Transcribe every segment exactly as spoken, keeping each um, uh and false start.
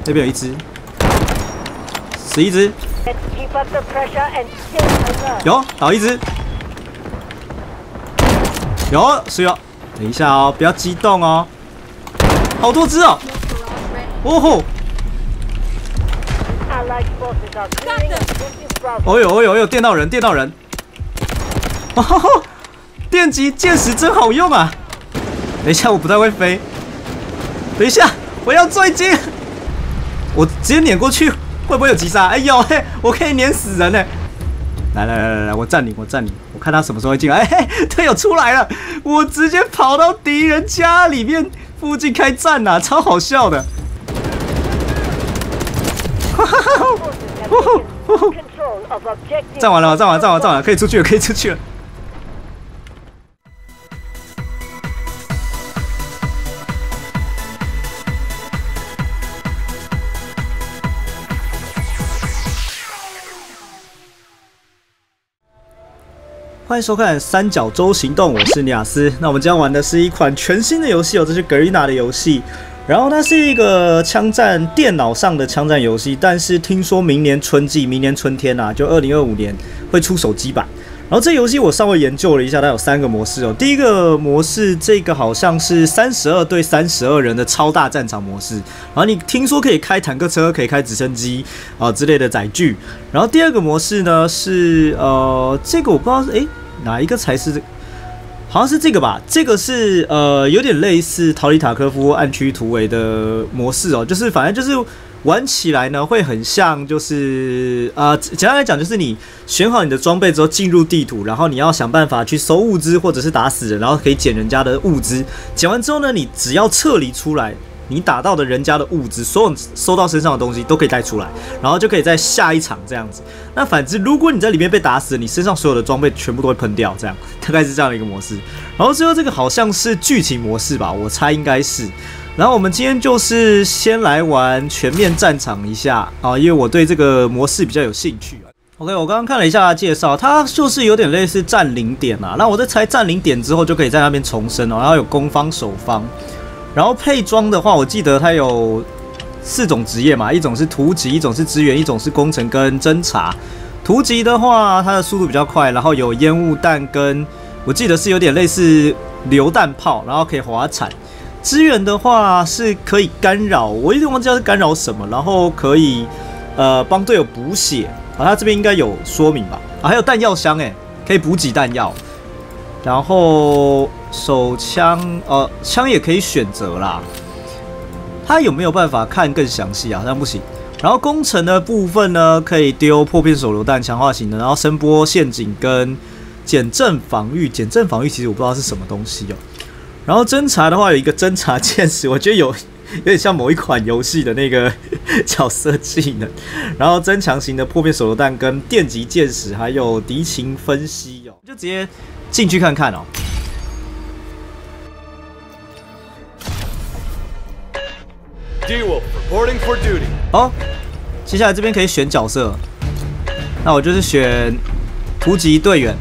那边有一只，十一只，有倒一只，有是有。等一下哦，不要激动哦，好多只哦，哦吼！哦呦哦呦哦呦，电到人，电到人！哦吼吼，电击箭矢真好用啊！等一下，我不太会飞。等一下，我要坠机！我直接碾过去，会不会有击杀？哎呦嘿，我可以碾死人呢！来来来来来，我占领，我占领，我看他什么时候会进来。哎嘿，队友出来了，我直接跑到敌人家里面附近开战呐、啊，超好笑的。哈哈哈！站完了，站完，站完，站完了，可以出去了，可以出去了。欢迎收看《三角洲行动》，我是尼亚斯。那我们今天玩的是一款全新的游戏哦，这是 Garena 的游戏。然后它是一个枪战电脑上的枪战游戏，但是听说明年春季、明年春天啊，就二零二五年会出手机版。然后这游戏我稍微研究了一下，它有三个模式哦。第一个模式，这个好像是三十二对三十二人的超大战场模式。然后你听说可以开坦克车，可以开直升机啊、呃、之类的载具。然后第二个模式呢是呃，这个我不知道是哎哪一个才是。好像是这个吧，这个是呃有点类似逃离塔科夫暗区突围的模式哦，就是反正就是玩起来呢会很像，就是呃简单来讲就是你选好你的装备之后进入地图，然后你要想办法去收物资或者是打死人，然后可以捡人家的物资，捡完之后呢，你只要撤离出来。你打到的人家的物资，所有收到身上的东西都可以带出来，然后就可以在下一场这样子。那反之，如果你在里面被打死，你身上所有的装备全部都会喷掉，这样大概是这样的一个模式。然后最后这个好像是剧情模式吧，我猜应该是。然后我们今天就是先来玩全面战场一下啊，因为我对这个模式比较有兴趣。OK， 我刚刚看了一下介绍，它就是有点类似占领点啊。那我在猜占领点之后就可以在那边重生哦，然后有攻方守方。然后配装的话，我记得它有四种职业嘛，一种是突击，一种是支援，一种是工程跟侦察。突击的话，它的速度比较快，然后有烟雾弹跟我记得是有点类似榴弹炮，然后可以滑铲。支援的话是可以干扰，我有点忘记它是干扰什么，然后可以呃帮队友补血啊，它这边应该有说明吧？啊，还有弹药箱哎，可以补给弹药。然后手枪，呃，枪也可以选择啦。它有没有办法看更详细啊？好像不行。然后工程的部分呢，可以丢破片手榴弹、强化型的，然后声波陷阱跟减震防御。减震防御其实我不知道是什么东西哦。然后侦察的话有一个侦察箭矢，我觉得有有点像某一款游戏的那个角色技能。然后增强型的破片手榴弹跟电击箭矢，还有敌情分析哦，就直接。进去看看哦。好，接下来这边可以选角色，那我就是选突击队员。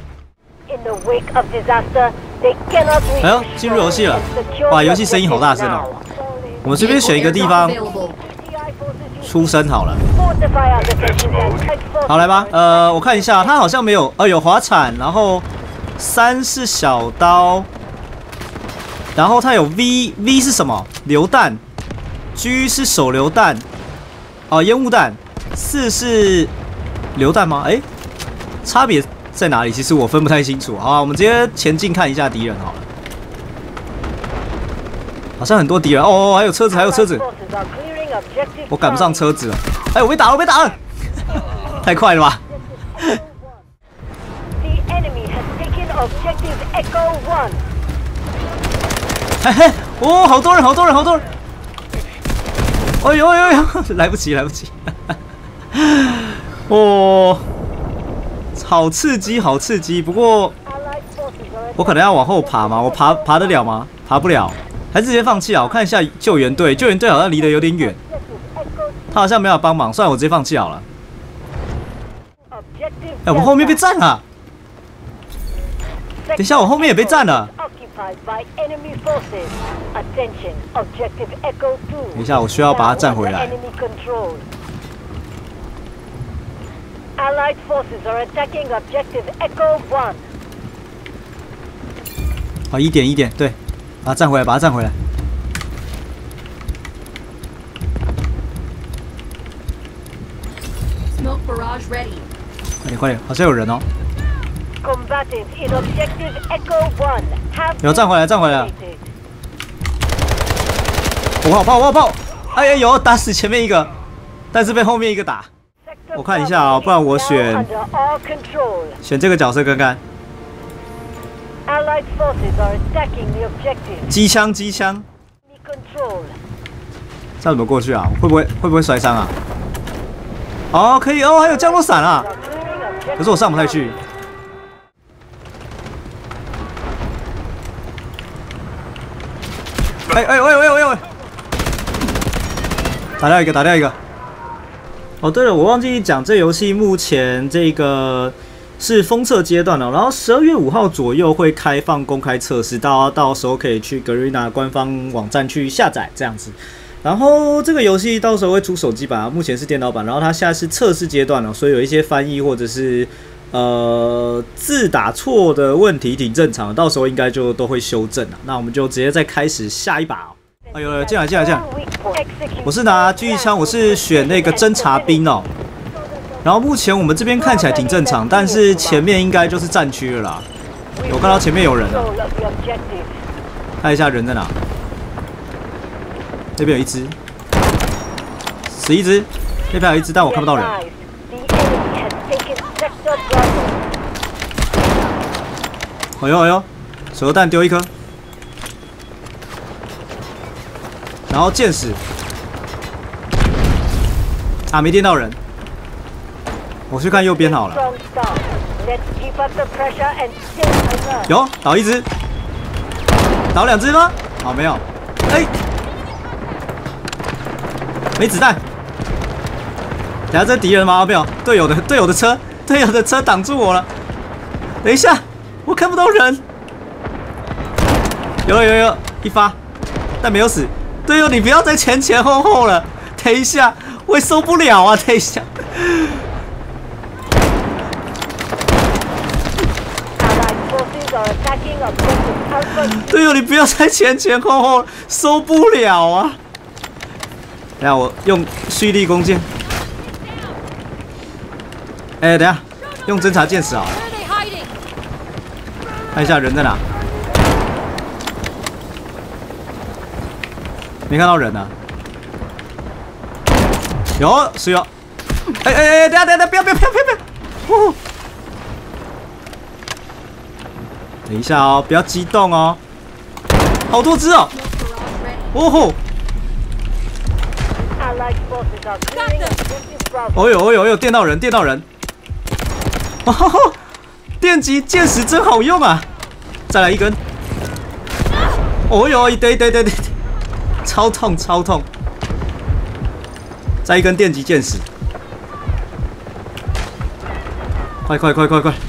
哎呦，进入游戏了！哇，游戏声音好大声哦。我们随便选一个地方出声好了。好，来吧。呃，我看一下，它好像没有，呃，有滑铲，然后。三是小刀，然后它有 V V 是什么？榴弹 ，G 是手榴弹，哦，烟雾弹。四是榴弹吗？哎、欸，差别在哪里？其实我分不太清楚。好啊，我们直接前进看一下敌人好了。好像很多敌人哦，还有车子，还有车子。我赶不上车子了。哎、欸，我被打了，我被打了，太快了吧！嘿嘿，哦，好多人，好多人，好多人！哎呦哎呦，来不及，来不及！哦，好刺激，好刺激！不过我可能要往后爬吗？我爬爬得了吗？爬不了，还是直接放弃啊？我看一下救援队，救援队好像离得有点远，他好像没有帮忙，算了，我直接放弃好了。哎，我们后面被占了！等一下，我后面也被占了。 等一下，我需要把它站回来。 Allied forces are attacking objective Echo One. 好，一点一点，对，把它站回来，把它站回来。 Smoke barrage ready. 快点快点，好像有人哦。 Combatants in objective Echo One have. 有站回来，站回来。我好炮，我好炮！哎呀，有打死前面一个，但是被后面一个打。我看一下啊、哦，不然我选选这个角色看看。机枪，机枪。这样怎么过去啊？会不会会不会摔伤啊？哦，可以哦，还有降落伞啊。可是我上不太去。哎哎喂喂喂喂！打掉一个，打掉一个。哦，对了，我忘记讲，这游戏目前这个是封测阶段了，然后十二月五号左右会开放公开测试，大家到时候可以去 Garena 官方网站去下载这样子。然后这个游戏到时候会出手机版啊，目前是电脑版，然后它现在是测试阶段了，所以有一些翻译或者是呃字打错的问题挺正常的，到时候应该就都会修正了。那我们就直接再开始下一把哦。哎呦，进来进来进来！我是拿狙击枪，我是选那个侦察兵哦。然后目前我们这边看起来挺正常，但是前面应该就是战区了啦。我看到前面有人了，看一下人在哪。那边有一只，死一只，那边有一只，但我看不到人。哎呦哎呦，手榴弹丢一颗。然后箭矢啊，没电到人，我去看右边好了。有倒一只，倒两只吗？好，没有。哎，没子弹。等下这敌人吗？没有，队友的队友的车，队友的车挡住我了。等一下，我看不到人。有有有，一发，但没有死。队友，你不要再前前后后了，等一下，我受不了啊！等一下。队友，你不要再前前后后，受不了啊！等下我用蓄力弓箭。哎、欸，等下用侦察箭矢好了。看一下人在哪。没看到人啊？有是有。哎哎哎，等下等下，不要不要不要不要不要！哦，等一下哦，不要激动哦。好多只哦！哦吼！哦呦哦呦哦呦，电到人电到人！哦吼吼！电击箭矢真好用啊！再来一根！哦呦，对对对对。超痛超痛！再一根电击箭矢，快快快快快！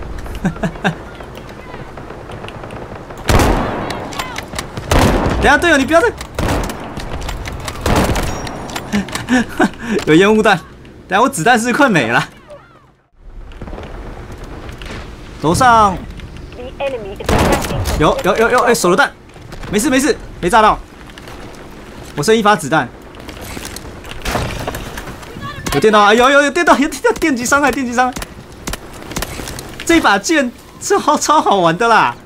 等下队友，你不要再有烟雾弹，等下我子弹是快没了。楼上有有有有，哎、欸，手榴弹，没事没事，没炸到。我剩一发子弹，有电到啊！有有有电到，有电到，电击伤害，电击伤害。这把剑超超好玩的啦！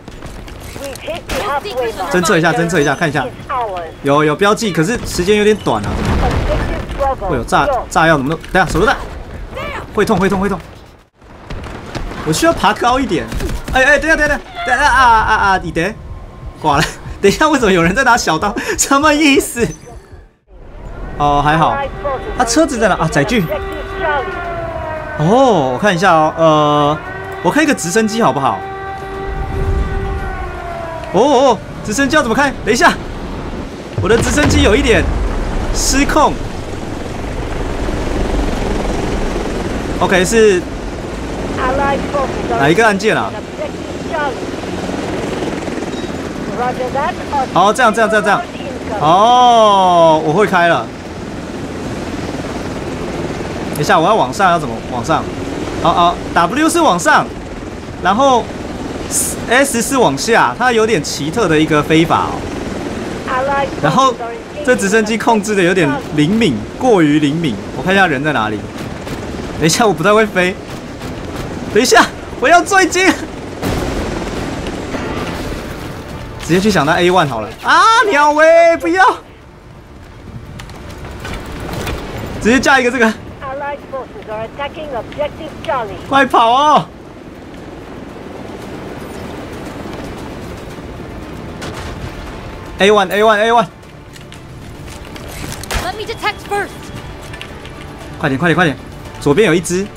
侦测一下，侦测一下，看一下，有有标记，可是时间有点短啊。会有炸炸药怎么弄？等下手榴弹，会痛会痛会痛。我需要爬高一点。哎哎，等下等下等下啊啊啊！你等挂了。等一下，为什么有人在拿小刀？什么意思？哦，还好。他车子在哪啊？载具。哦，我看一下哦。呃，我开一个直升机好不好？哦哦，直升机要怎么开？等一下，我的直升机有一点失控。OK， 是哪一个按键啊？ Roger that. 好，这样这样这样这样。 Incoming. 哦，我会开了。等一下，我要往上，要怎么往上？好好 ，W 是往上，然后 S 是往下，它有点奇特的一个飞法哦。 Allied 然后 forces are engaging 这直升机控制的有点灵敏，过于灵敏。我看一下人在哪里。等一下，我不太会飞。等一下，我要坠机。直接去抢他 A 一 好了。啊，鸟喂，不要！直接加一个这个， Allied forces are attacking objective Charlie. 快跑哦！ A 一 A 一 A 一 Let me detect first. 快点快点快点！左边有一只，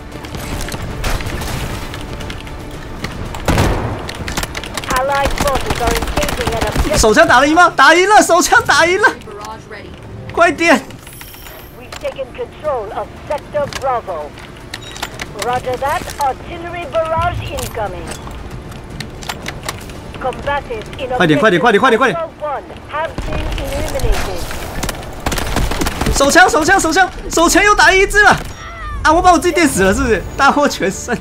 Allied forces are engaging at objective. 手枪打得赢吗？打赢了，手枪打赢了， Barrage ready. 快点！ We've taken control of Sector Bravo. Roger that. Artillery barrage incoming. Combatants in 快点快点快点快点快点 Alpha One have been eliminated. 手枪手枪手枪手枪又打赢一只了！啊，我把我自己电死了，是不是？大获全胜。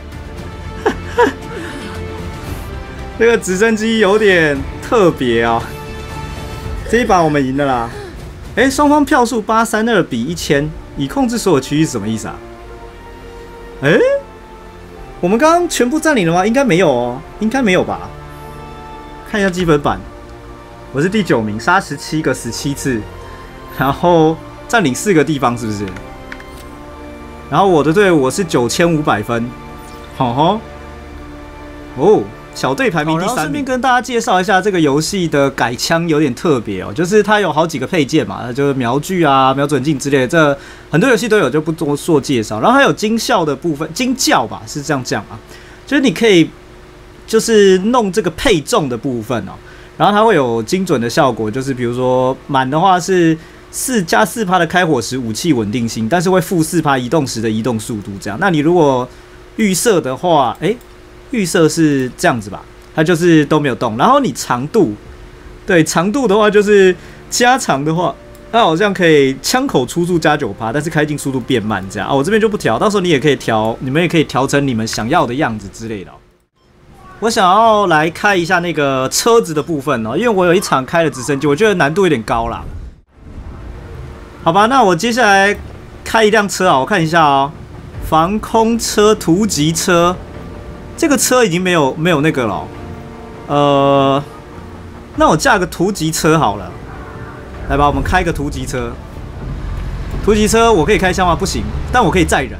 这个直升机有点特别啊、哦，这一把我们赢了啦。哎，双方票数八三二比一千，已控制所有区域是什么意思啊？哎，我们刚刚全部占领了吗？应该没有哦，应该没有吧？看一下基本版，我是第九名，杀十七个，十七次，然后占领四个地方，是不是？然后我的队伍我是九千五百分，好吼，哦。小队排名第三名。顺便跟大家介绍一下这个游戏的改枪有点特别哦，就是它有好几个配件嘛，就是瞄具啊、瞄准镜之类的，这很多游戏都有，就不多做介绍。然后还有精效的部分，精教吧是这样讲啊，就是你可以就是弄这个配重的部分哦，然后它会有精准的效果，就是比如说满的话是四加四趴的开火时武器稳定性，但是会负四趴移动时的移动速度这样。那你如果预设的话，哎、欸。预设是这样子吧，它就是都没有动。然后你长度，对长度的话就是加长的话，它好像可以枪口出速加九趴，但是开镜速度变慢这样啊。我这边就不调，到时候你也可以调，你们也可以调成你们想要的样子之类的、哦。我想要来开一下那个车子的部分哦，因为我有一场开了直升机，我觉得难度有点高啦。好吧，那我接下来开一辆车啊，我看一下哦，防空车、突击车。这个车已经没有没有那个了、哦，呃，那我架个突击车好了，来吧，我们开个突击车。突击车我可以开枪吗？不行，但我可以载人。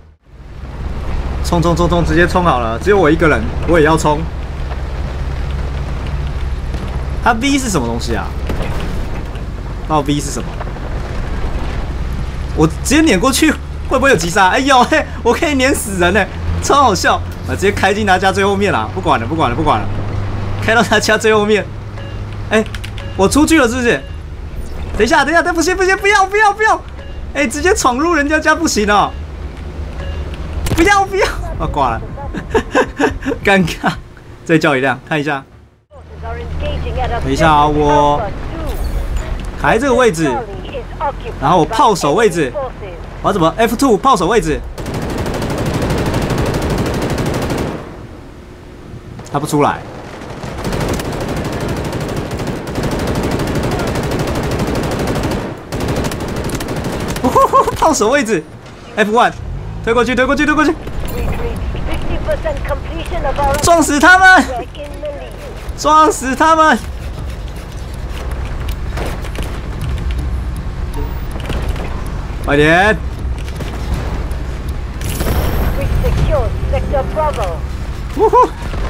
冲冲冲冲，直接冲好了，只有我一个人，我也要冲。它 V 是什么东西啊？那 V 是什么？我直接碾过去，会不会有击杀？哎呦嘿，我可以碾死人呢，超好笑！啊，直接开进他家最后面啦，不管了，不管了，不管了，开到他家最后面。哎、欸，我出去了是不是？等一下，等一下，等不行不行，不要不要不要！哎、欸，直接闯入人家家不行哦！不要不要！啊，挂了，尴尬。再叫一辆，看一下。等一下啊，我卡在这个位置，然后我炮手位置，我要怎么 F 二 炮手位置？他不出来。炮手位置 ，F 一 推过去，推过去，推过去，撞死他们！撞死他们！快点！呜呼！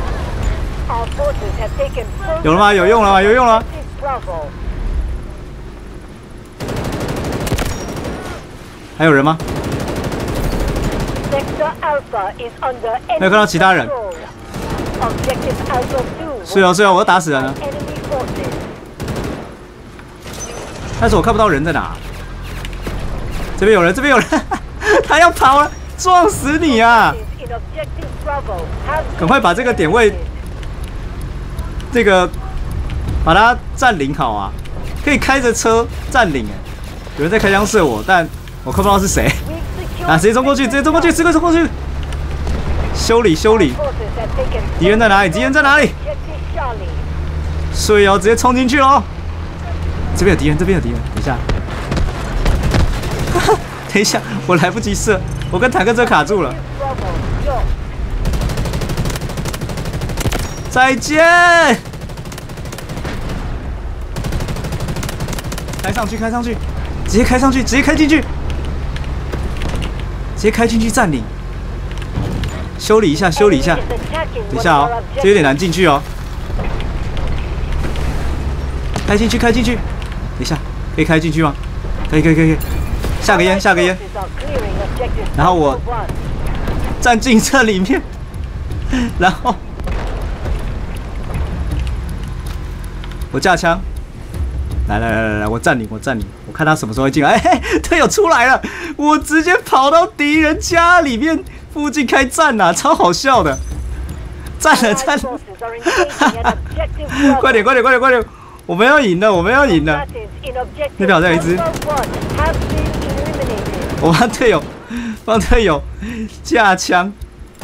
有了吗？有用了吗？有用了吗？还有人吗？没有看到其他人。是哦是哦，我要打死人了。但是我看不到人在哪。这边有人，这边有人，他要跑了，撞死你啊！赶快把这个点位，这个把它占领好啊！可以开着车占领哎，有人在开枪射我，但我看不到是谁。啊，直接冲过去，直接冲过去，直接冲过去！修理修理，敌人在哪里？敌人在哪里？所以哦，直接冲进去喽！这边有敌人，这边有敌人，等一下，等一下，我来不及射，我跟坦克车卡住了。再见！开上去，开上去，直接开上去，直接开进去，直接开进去占领。修理一下，修理一下。等一下哦，这有点难进去哦。开进去，开进去。等一下，可以开进去吗？可以，可以，可以。下个烟，下个烟。然后我站进这里面，然后我架枪。来来来来来，我占领，我占领，我看他什么时候会进来。哎，队友出来了，我直接跑到敌人家里面附近开战呐、啊，超好笑的。占了，占了！快点，快点，快点，快点！我们要赢了，我们要赢了！那边好像有一只，我帮队友，帮队友架枪。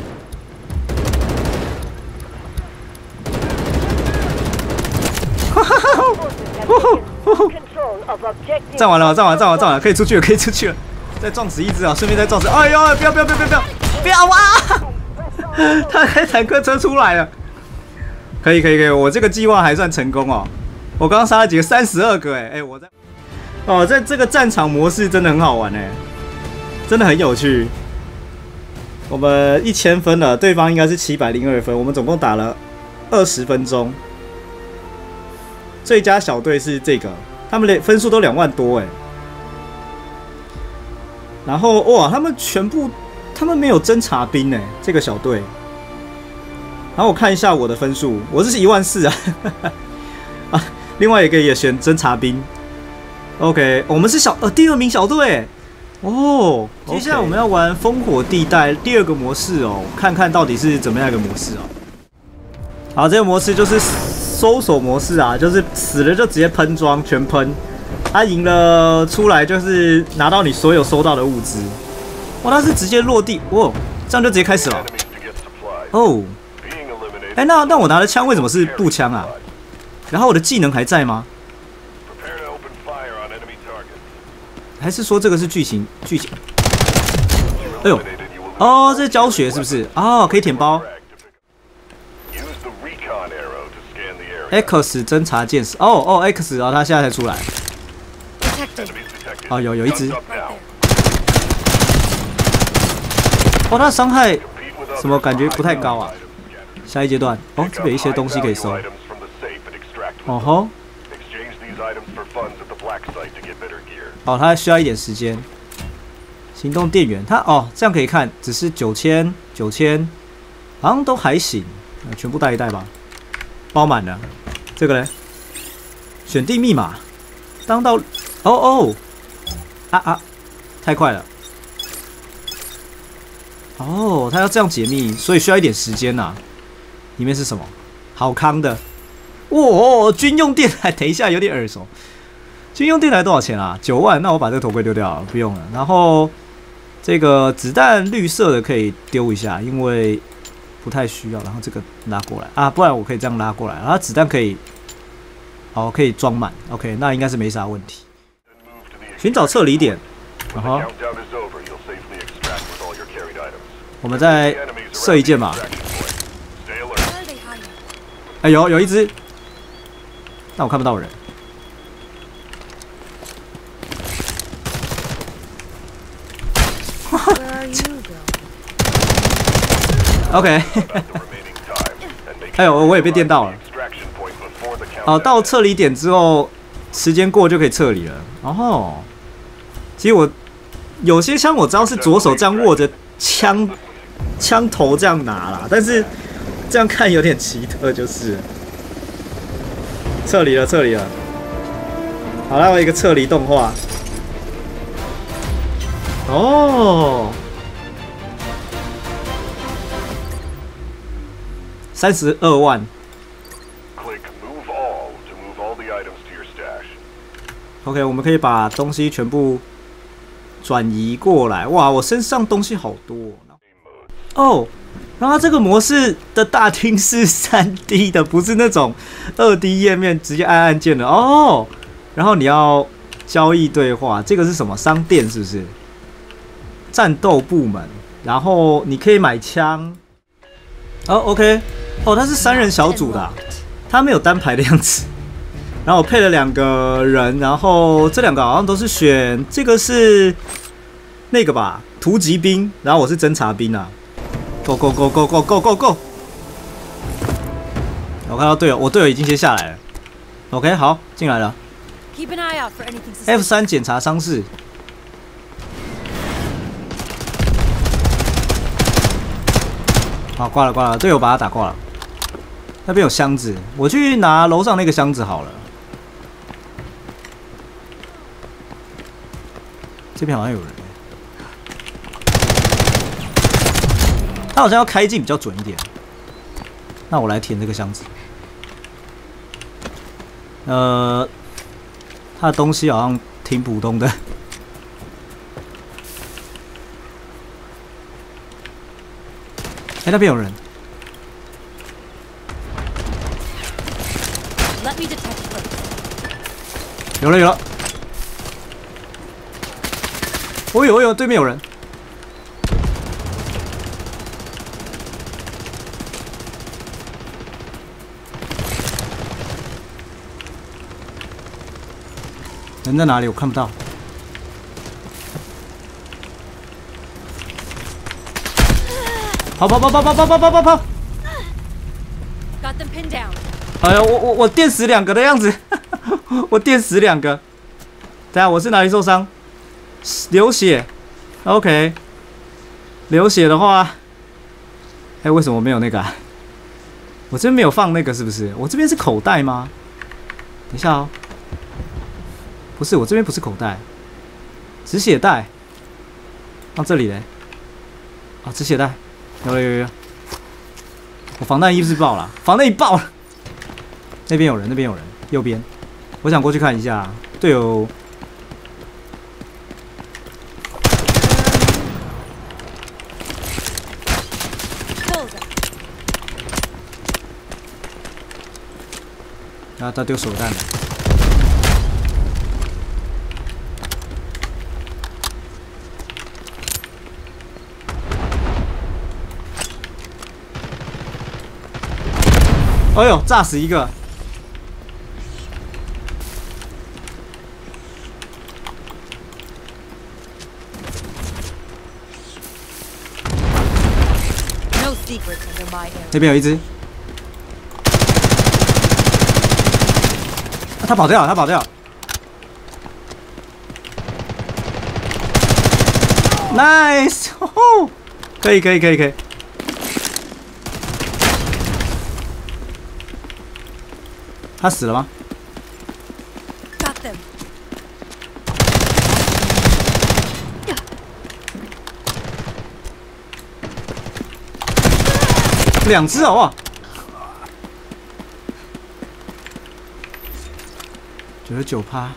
站完了，站完，站完，站完，可以出去了，可以出去了。再撞死一只啊！顺便再撞死。哎呦，不要，不要，不要，不要，不要啊！他开坦克车出来了。可以，可以，可以，我这个计划还算成功哦。我刚刚杀了几个，三十二个，哎哎，我在哦，在这个战场模式真的很好玩哎，真的很有趣。我们一千分了，对方应该是七百零二分，我们总共打了二十分钟。最佳小队是这个，他们的分数都两万多哎。然后哇，他们全部，他们没有侦察兵哎，这个小队。然后我看一下我的分数，我这是一万四啊，啊，另外一个也选侦察兵。OK， 我们是小呃第二名小队哦。接下来我们要玩烽火地带第二个模式哦，看看到底是怎么样一个模式哦。好，这个模式就是搜索模式啊，就是死了就直接喷装，全喷。他赢了出来就是拿到你所有收到的物资。哇，他是直接落地，哇，这样就直接开始了。哦，哎、欸，那那我拿的枪为什么是步枪啊？然后我的技能还在吗？还是说这个是剧情？剧情？哎呦，哦，这是教学是不是？哦，可以舔包。X 侦察剑士，哦哦 X， 然后他现在才出来。哦，有有一只。哦，他伤害什么感觉不太高啊？下一阶段，哦，这边有一些东西可以收。哦吼。哦，它需要一点时间。行动电源，它哦，这样可以看，只是九千九千，好像都还行，全部带一带吧，包满了。这个呢，选定密码，当到哦哦，啊啊，太快了。哦，他要这样解密，所以需要一点时间呐、啊。里面是什么？好康的，哇、哦，军用电台，等一下有点耳熟。军用电台多少钱啊？九万，那我把这个头盔丢掉了，不用了。然后这个子弹绿色的可以丢一下，因为不太需要。然后这个拉过来啊，不然我可以这样拉过来。然后子弹可以，好，可以装满。OK， 那应该是没啥问题。寻找撤离点，然后我们再射一箭吧。哎，有有一只，但我看不到人。OK， 哎呦，我也被电到了。哦，到撤离点之后，时间过就可以撤离了。哦，其实我有些枪我知道是左手这样握着枪枪头这样拿啦，但是这样看有点奇特，就是撤离了，撤离了。好，来我一个撤离动画。哦。三十二万。 OK， 我们可以把东西全部转移过来。哇，我身上东西好多哦。然后这个模式的大厅是 三 D 的，不是那种 二 D 页面直接按按键的哦。然后你要交易对话，这个是什么？商店是不是？战斗部门，然后你可以买枪。哦 ，OK， 哦，它是三人小组的、啊，它没有单排的样子。然后我配了两个人，然后这两个好像都是选这个是那个吧，突击兵，然后我是侦察兵啊。Go go go go go go go go！ 我看到队友，我队友已经先下来了。OK， 好，进来了。 Keep an eye out for anything suspicious. F 三检查伤势。好，挂了挂了，队友把他打挂了。那边有箱子，我去拿楼上那个箱子好了。这边好像有人。他好像要开镜比较准一点，那我来填这个箱子。呃，他的东西好像挺普通的。哎，那边有人。有了有了。哦呦哦呦，对面有人。人在哪里？我看不到。跑跑跑跑跑跑跑跑跑跑！ Got them pinned down. 哎呀，我我我电死两个的样子，我电死两个。等下我是哪里受伤？流血。OK。流血的话，哎，为什么没有那个、啊？我这边没有放那个，是不是？我这边是口袋吗？等一下哦。不是，我这边不是口袋，止血带。放这里嘞。啊，止血带，有了有有有。我防弹衣是爆了，防弹衣爆了。那边有人，那边有人，右边。我想过去看一下，队友。然后他丢手弹了。哎呦，炸死一个！这边有一只，啊、他跑掉了，他跑掉了。Nice， 哦，可以，可以，可以，可以。他死了吗 ？Got them. 两只好不好？九十九趴。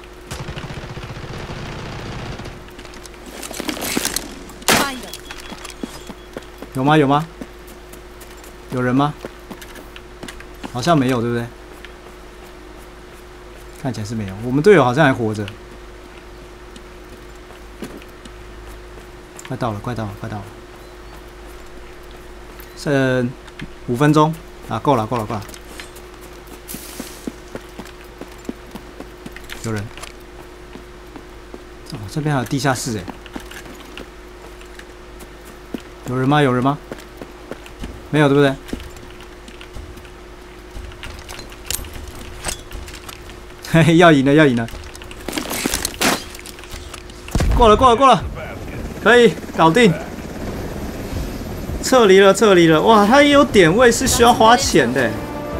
有吗？有吗？有人吗？好像没有，对不对？看起来是没有，我们队友好像还活着。快到了，快到了，快到了，剩五分钟啊，够了，够了，够了。有人，哦，这边还有地下室哎，有人吗？有人吗？没有，对不对？嘿嘿，要赢了，要赢了！过了，过了，过了，可以搞定。撤离了，撤离了！哇，它也有点位是需要花钱的。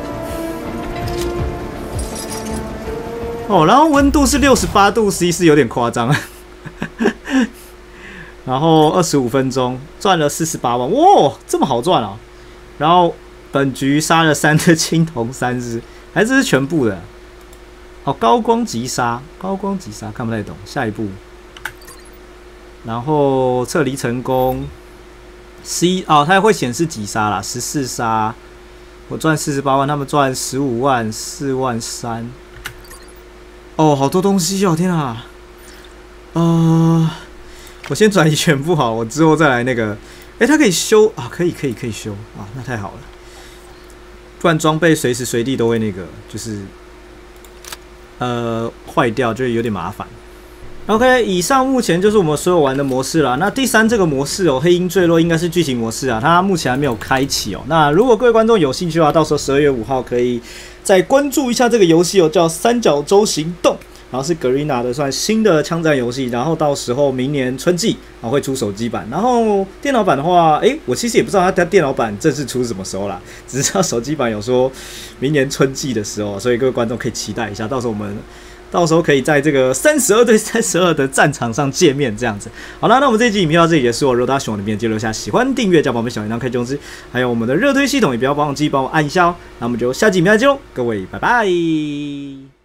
哦，然后温度是六十八度 C， 是有点夸张。然后二十五分钟赚了四十八万，哇，这么好赚啊！然后本局杀了三的青铜三只，还这是全部的。 哦，高光击杀，高光击杀看不太懂。下一步，然后撤离成功。C 哦，它会显示几杀啦，十四杀，我赚四十八万，他们赚十五万，四万三。哦，好多东西哦，天啊！呃，我先转移全部好，我之后再来那个。哎、欸，它可以修啊，可以，可以，可以修啊，那太好了。不然装备随时随地都会那个，就是呃坏掉，就有点麻烦。OK， 以上目前就是我们所有玩的模式啦。那第三这个模式哦，黑鹰坠落应该是剧情模式啊，它目前还没有开启哦。那如果各位观众有兴趣的话，到时候十二月五号可以再关注一下这个游戏哦，叫《三角洲行动》，然后是 Garena 的算新的枪战游戏。然后到时候明年春季啊会出手机版，然后电脑版的话，哎、欸，我其实也不知道它电脑版正式出什么时候啦，只知道手机版有说明年春季的时候，所以各位观众可以期待一下，到时候我们。到时候可以在这个三十二对三十二的战场上见面，这样子。好啦，那我们这一集影片到这里结束。如果大家喜欢我的影片，记得留下喜欢、订阅、加宝贝小铃铛、开通知，还有我们的热推系统，也不要忘记帮我按一下哦。那我们就下集影片再见喽，各位，拜拜。